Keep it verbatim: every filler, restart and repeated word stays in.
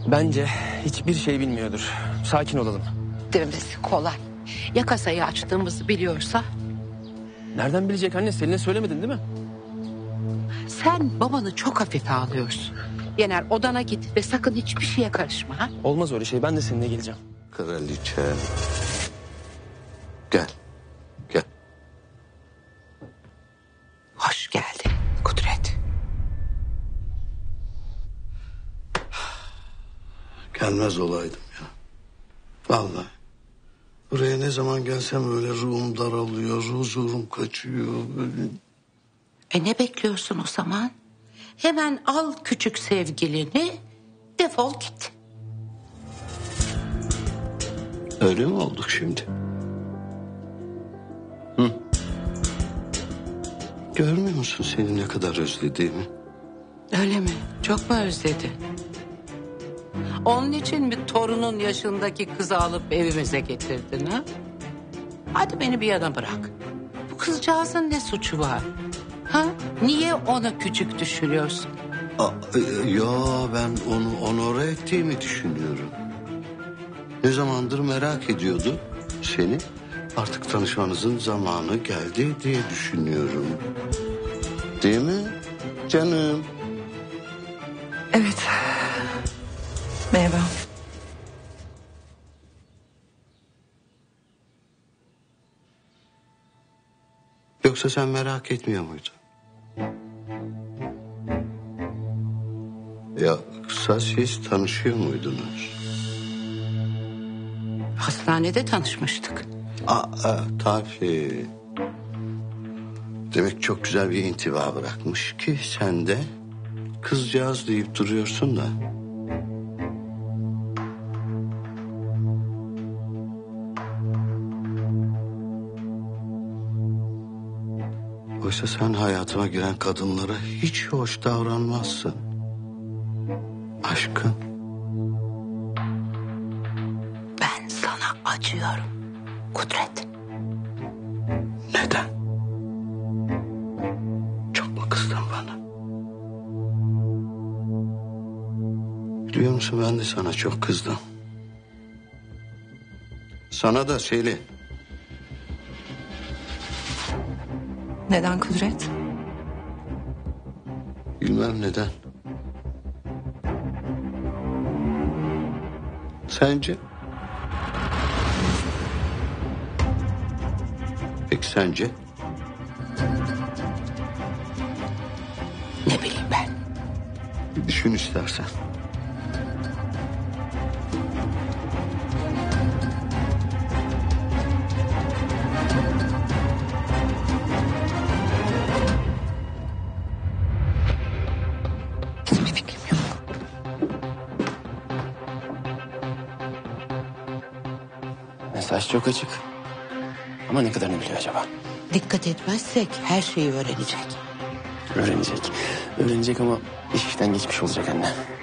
Bence hiçbir şey bilmiyordur. Sakin olalım. Demesi kolay. Ya kasayı açtığımızı biliyorsa? Nereden bilecek anne? Selin'e söylemedin değil mi? Sen babanı çok hafife alıyorsun. Yener, odana git ve sakın hiçbir şeye karışma. Ha? Olmaz öyle şey. Ben de seninle geleceğim. Kraliçe. Gel. Gel. Hoş geldin Kudret. Gelmez olaydım ya. Vallahi. Buraya ne zaman gelsem öyle ruhum daralıyor, huzurum kaçıyor. Böyle... E ne bekliyorsun o zaman? Hemen al küçük sevgilini, defol git. Öyle mi olduk şimdi? Hı? Görmüyor musun seni ne kadar özlediğimi? Öyle mi? Çok mu özledin? Onun için mi torunun yaşındaki kızı alıp evimize getirdin ha? Hadi beni bir yana bırak. Bu kızcağızın ne suçu var? Ha? Niye onu küçük düşürüyorsun? Aa, e, ya ben onu onore ettiğimi düşünüyorum. Ne zamandır merak ediyordu seni. Artık tanışmanızın zamanı geldi diye düşünüyorum. Değil mi canım? Evet. Merhaba. Yoksa sen merak etmiyor muydun? Yoksa siz tanışıyor muydunuz? Hastanede tanışmıştık. Aa, tabii. Demek çok güzel bir intiba bırakmış ki sen de kızcağız deyip duruyorsun da. Oysa sen hayatıma giren kadınlara hiç hoş davranmazsın. Aşkım. Ben sana acıyorum Kudret. Neden? Çok mu kızdın bana? Biliyor musun ben de sana çok kızdım. Sana da Selin. Neden Kudret? Bilmem neden. Sence? Peki sence? Ne bileyim ben. Bir düşün istersen. Hiçbir fikrim yok. Mesaj çok açık. Ama ne kadarını biliyor acaba? Dikkat etmezsek her şeyi öğrenecek. Öğrenecek. Öğrenecek ama iş işten geçmiş olacak anne.